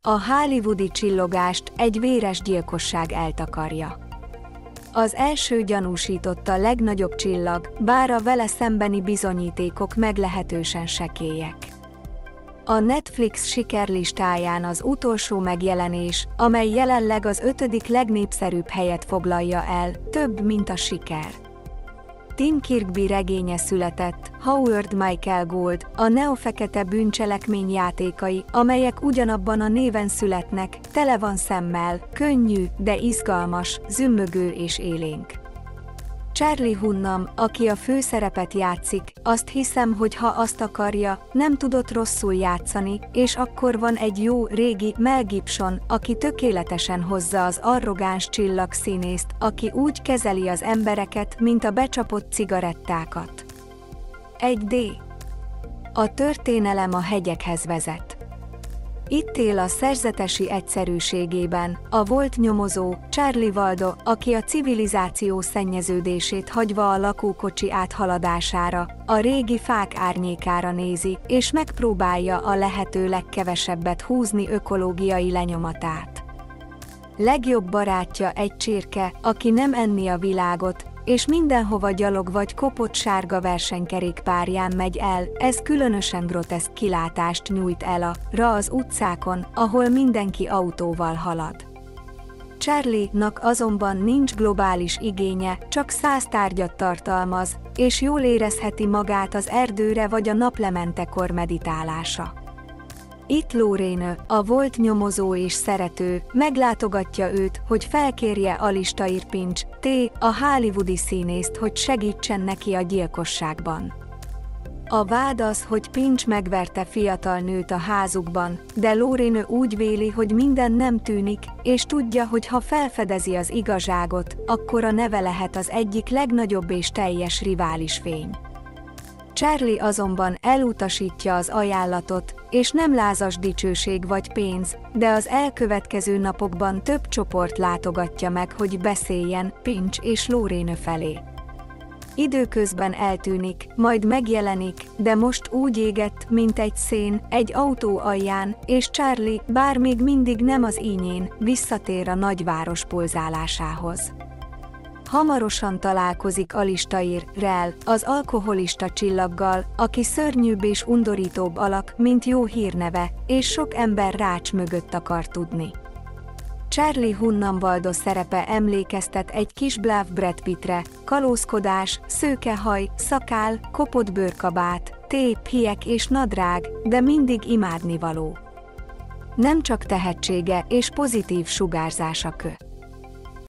A hollywoodi csillogást egy véres gyilkosság eltakarja. Az első gyanúsította legnagyobb csillag, bár a vele szembeni bizonyítékok meglehetősen sekélyek. A Netflix sikerlistáján az utolsó megjelenés, amely jelenleg az 5. legnépszerűbb helyet foglalja el, több, mint a siker. Tim Kirkby regénye született, Howard Michael Gould, a neofekete bűncselekmény játékai, amelyek ugyanabban a néven születnek, tele van szemmel, könnyű, de izgalmas, zümmögő és élénk. Charlie Hunnam, aki a főszerepet játszik, azt hiszem, hogy ha azt akarja, nem tudott rosszul játszani, és akkor van egy jó, régi Mel Gibson, aki tökéletesen hozza az arrogáns csillagszínészt, aki úgy kezeli az embereket, mint a becsapott cigarettákat. 1D. A történelem a hegyekhez vezet. Itt él a szerzetesi egyszerűségében a volt nyomozó, Charlie Waldo, aki a civilizáció szennyeződését hagyva a lakókocsi áthaladására, a régi fák árnyékára nézi, és megpróbálja a lehető legkevesebbet húzni ökológiai lenyomatát. Legjobb barátja egy csirke, aki nem enni a világot, és mindenhova gyalog vagy kopott sárga versenykerékpárján megy el, ez különösen groteszk kilátást nyújt el az utcákon, ahol mindenki autóval halad. Charlie-nak azonban nincs globális igénye, csak 100 tárgyat tartalmaz, és jól érezheti magát az erdőre vagy a naplementekor meditálása. Itt Lorraine, a volt nyomozó és szerető, meglátogatja őt, hogy felkérje Alistair Pinch, a hollywoodi színészt, hogy segítsen neki a gyilkosságban. A vád az, hogy Pinch megverte fiatal nőt a házukban, de Lorraine úgy véli, hogy minden nem tűnik, és tudja, hogy ha felfedezi az igazságot, akkor a neve lehet az egyik legnagyobb és teljes rivális fény. Charlie azonban elutasítja az ajánlatot, és nem lázas dicsőség vagy pénz, de az elkövetkező napokban több csoport látogatja meg, hogy beszéljen Pinch és Lorraine felé. Időközben eltűnik, majd megjelenik, de most úgy égett, mint egy szén, egy autó alján, és Charlie, bár még mindig nem az ínyén, visszatér a nagyváros pulzálásához. Hamarosan találkozik Alistair-rel, az alkoholista csillaggal, aki szörnyűbb és undorítóbb alak, mint jó hírneve, és sok ember rács mögött akar tudni. Charlie Hunnam Waldo szerepe emlékeztet egy kis bluff Brad Pittre, kalózkodás, szőke haj, szakál, kopott bőrkabát, hiek és nadrág, de mindig imádnivaló. Nem csak tehetsége és pozitív sugárzása